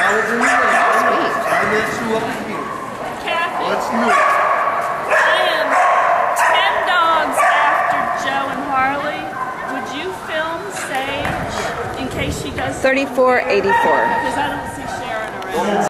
Kathy, What's new? I am 10 dogs after Joe and Harley. Would you film Sage in case she does? 3484. Because I don't see Sharon around.